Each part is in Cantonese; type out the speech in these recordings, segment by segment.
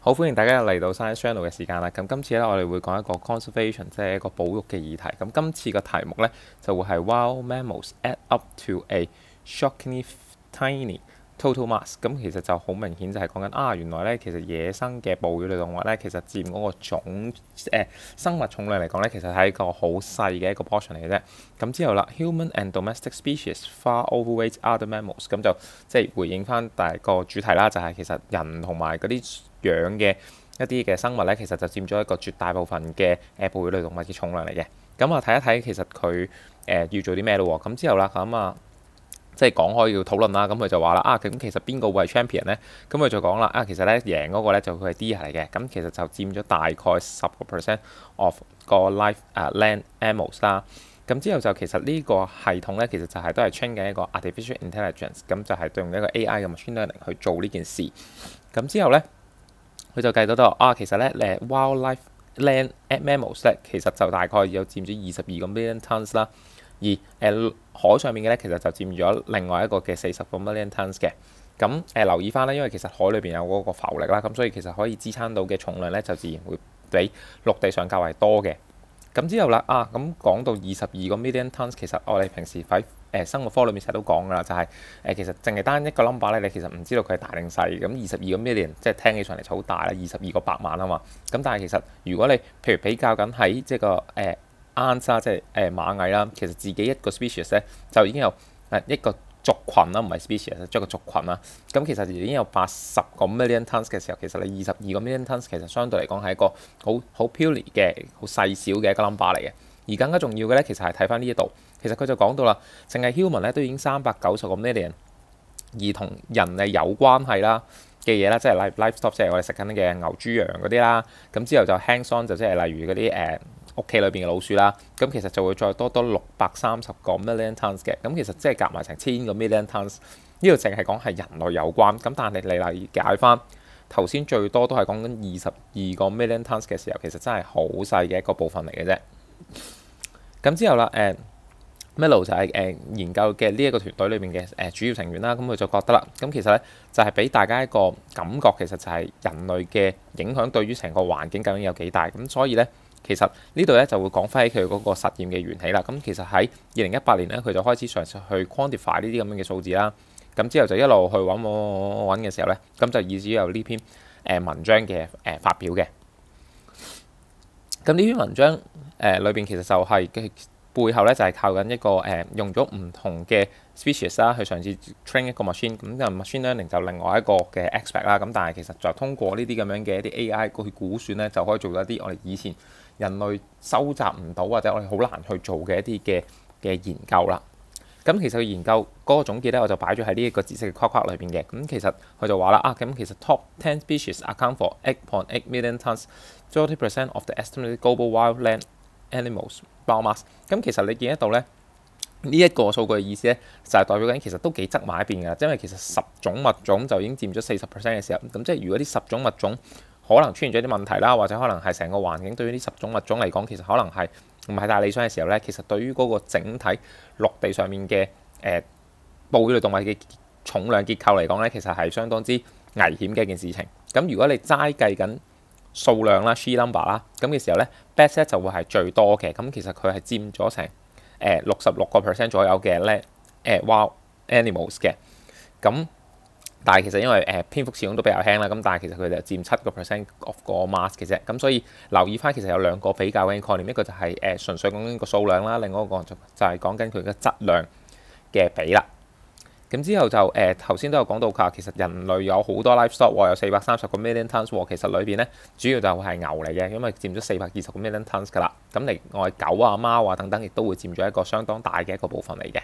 好，歡迎大家嚟到 Science Channel 嘅時間啦。咁今次咧，我哋會講一個 conservation，即係一個保育嘅議題。咁今次嘅題目咧，就會係 Wild mammals add up to a shockingly tiny total mass。咁其實就好明顯就係講緊原來咧其實野生嘅哺乳類動物咧，其實佔嗰個生物重量嚟講咧，其實係一個好細嘅一個 portion 嚟嘅啫。咁之後啦，human and domestic species far overweight other mammals。咁就即係回應翻第個主題啦，就係其實人同埋嗰啲養嘅一啲嘅生物咧，其實就佔咗一個絕大部分嘅哺乳類動物嘅重量嚟嘅。咁睇一睇其實佢要做啲咩咯喎？咁之後啦，即係講開要討論啦。咁佢就話啦咁其實邊個會係 champion 咧？咁佢就講啦其實咧贏嗰個咧就佢係 deer 嚟嘅。咁其實就佔咗大概10% of 個 land animals 啦。咁之後就其實呢個系統咧，其實就係都係 train 緊一個 artificial intelligence，咁就係對用一個 AI 嘅 machine learning 去做呢件事。咁之後咧，佢就計到其實咧wildlife land mammals 咧，其實就大概有佔咗22個 million tons 啦。而海上面嘅咧，其實就佔咗另外一個嘅40個 million tons 嘅。咁留意翻咧，因為其實海裏邊有嗰個浮力啦，咁所以其實可以支撐到嘅重量咧，就自然會比陸地上較為多嘅。咁之後啦咁講到22個 million tons，其實我哋平時喺生物科裏面成日都講噶啦，就係其實淨係單一個 number 咧，你其實唔知道佢係大定細。咁22個 million 即係聽起上嚟就好大啦，22個百萬啊嘛。咁但係其實如果你譬如比較緊喺即係個ants 即係螞蟻啦，其實自己一個 species 咧就已經有一個族群啦，唔係 species，即係個族群啦。咁其實已經有80個 million tons 嘅時候，其實你22個 million tons 其實相對嚟講係一個好 purely 嘅好細小嘅一個 number 嚟嘅。而更加重要嘅咧，其實係睇翻呢一度，其實佢就講到啦，淨係 human 咧都已經390個 million， 而同人有關係啦嘅嘢啦，即係 livestock， 即係我哋食緊嘅牛豬羊嗰啲啦。咁之後就 hands on 就即係例如嗰啲屋企裏邊嘅老鼠啦。咁其實就會再多630個 million tons 嘅。咁其實即係夾埋成1000個 million tons。呢度淨係講係人類有關。咁但係你理解翻頭先最多都係講緊22個 million tons 嘅時候，其實真係好細嘅一個部分嚟嘅啫。咁之後啦Melo 就係研究嘅呢一個團隊裏面嘅主要成員啦。咁佢就覺得啦，咁其實咧就係俾大家一個感覺，其實就係人類嘅影響對於成個環境究竟有幾大。咁所以咧，其實呢度咧就會講翻起佢嗰個實驗嘅緣起啦。咁其實喺2018年咧，佢就開始嘗試去 quantify 呢啲咁樣嘅數字啦。咁之後就一路去揾嘅時候咧，咁就以至於有呢篇文章嘅發表嘅。咁呢篇文章裏邊其實就係背後咧就係靠緊一個用咗唔同嘅 species 啦，去嘗試 train 一個 machine。咁就 machine learning 就另外一個嘅 aspect 啦。咁但係其實就通過呢啲咁樣嘅一啲 AI 去估算咧，就可以做到一啲我哋以前人類收集唔到或者我哋好難去做嘅一啲嘅研究啦。咁其實佢研究嗰個總結咧，我就擺咗喺呢一個知識嘅框框裏邊嘅。咁其實佢就話啦咁其實 top 10 species account for 8.8 million tons，30% of the estimated global wild land animals biomass。咁其實你見得到咧，呢一個數據嘅意思咧，就係代表緊其實都幾側埋一邊㗎。因為其實10種物種就已經佔咗40% 嘅時候，咁即係如果呢10種物種可能出現咗啲問題啦，或者可能係成個環境對於呢10種物種嚟講，其實可能係唔係太理想嘅時候咧，其實對於嗰個整體陸地上面嘅哺乳類動物嘅重量結構嚟講咧，其實係相當之危險嘅一件事情。咁如果你齋計緊數量啦 ，sheer number 啦，咁嘅時候咧 best 咧就會係最多嘅。咁其實佢係佔咗成66% 左右嘅咧wild animals 嘅。咁但係其實因為篇幅始終都比較輕啦，咁但係其實佢哋佔7% of 個 mass 嘅啫。咁所以留意翻其實有兩個比較嘅概念，一個就係純粹講緊個數量啦，另外一個就係講緊佢嘅質量嘅比啦。咁之後就頭先都有講到㗎，其實人類有好多 livestock 喎，有430個 million tons 喎。其實裏邊咧主要就係牛嚟嘅，因為佔咗420個 million tons 㗎啦。咁另外狗啊、貓啊等等，亦都會佔咗一個相當大嘅一個部分嚟嘅。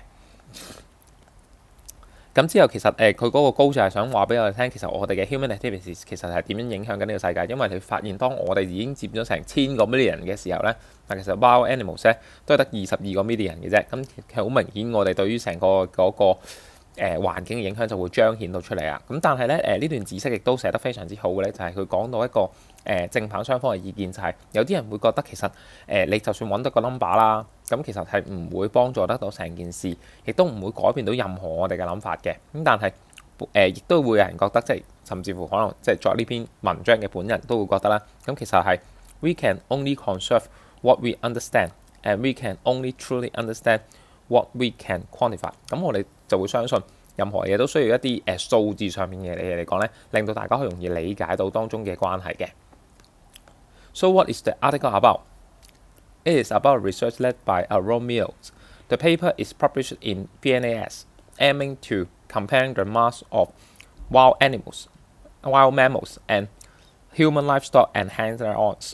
咁之後其實佢嗰個高就係想話俾我哋聽，其實我哋嘅 human activities 其實係點樣影響緊呢個世界。因為你發現當我哋已經佔咗成1000個 million 嘅時候咧，但其實 wild animals 咧都係得22個 million 嘅啫。咁其實好明顯，我哋對於成個嗰個環境嘅影響就會彰顯到出嚟啊。咁但係咧呢段知識亦都寫得非常之好嘅咧，就係佢講到一個正反雙方嘅意見，就係有啲人會覺得其實你就算揾到個 number 啦，咁其實係唔會幫助得到成件事，亦都唔會改變到任何我哋嘅諗法嘅。咁但係亦都會有人覺得甚至乎可能作呢篇文章嘅本人都會覺得啦。咁其實係 We can only conserve what we understand, and we can only truly understand what we can quantify。咁我哋就會相信任何嘢都需要一啲數字上面嘅嘢嚟講咧，令到大家可以容易理解到當中嘅關係嘅。So what is the article about? It is about research led by Aaron Mills. The paper is published in PNAS, aiming to compare the mass of wild mammals, and human livestock and hang-ons.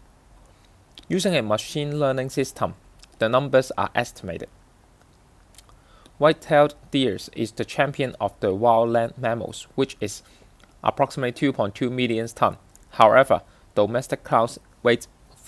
Using a machine learning system, the numbers are estimated. White-tailed deer is the champion of the wildland mammals, which is approximately 2.2 million tons. However, domestic cows weigh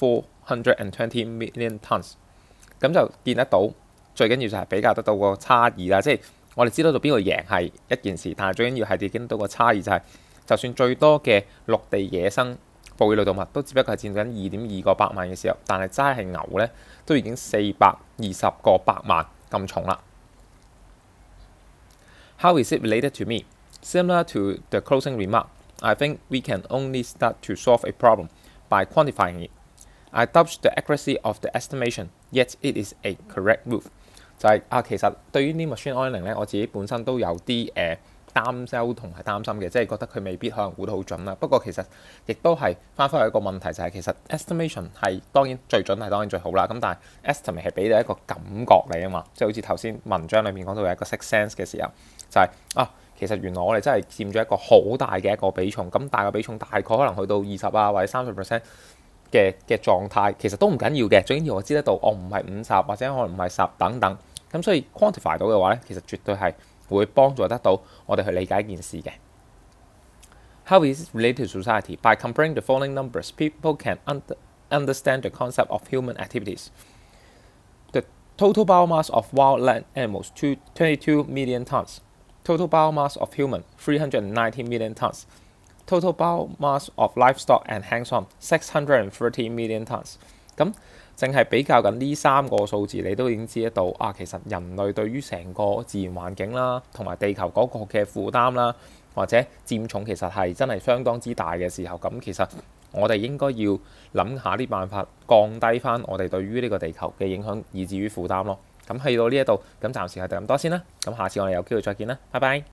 420 million tons。咁就見得到，最緊要就係比較得到個差異啦。即係我哋知道到邊個贏係一件事，但係最緊要係你見到個差異就係，就算最多嘅陸地野生哺乳類動物都只不過係佔緊2.2個百萬嘅時候，但係齋係牛咧都已經420個百萬咁重啦。How is it related to me? Similar to the closing remark, I think we can only start to solve a problem by quantifying it. I doubt the accuracy of the estimation, yet it is a correct move。就係其實對於呢 machine learning 咧，我自己本身都有啲擔憂同埋擔心嘅，即係覺得佢未必可能估得好準啦。不過其實亦都係翻返去一個問題，就係其實 estimation 係當然最準係當然最好啦。咁但係 estimate 係俾你一個感覺你啊嘛，即係好似頭先文章裏面講到有一個 sixth sense 嘅時候，就係其實原來我哋真係佔咗一個好大嘅一個比重，咁大嘅比重大概可能去到20啊或者30% 嘅狀態，其實都唔緊要嘅，最緊要我知得到我唔係50或者可能唔係10等等，咁所以 quantify 到嘅話咧，其實絕對係會幫助得到我哋去理解一件事嘅。How is it related to society? By comparing the following numbers, people can understand the concept of human activities. The total biomass of wildland animals 22 million tons. Total biomass of human 390 million tons. Total biomass of livestock and hang-on 630 million tons。咁淨係比較緊呢3個數字，你都已經知得到其實人類對於成個自然環境啦，同埋地球嗰個嘅負擔啦，或者佔重其實係真係相當之大嘅時候，咁其實我哋應該要諗下啲辦法降低翻我哋對於呢個地球嘅影響，以至於負擔咯。咁去到呢一度，咁暫時係咁多先啦。咁下次我哋有機會再見啦，拜拜。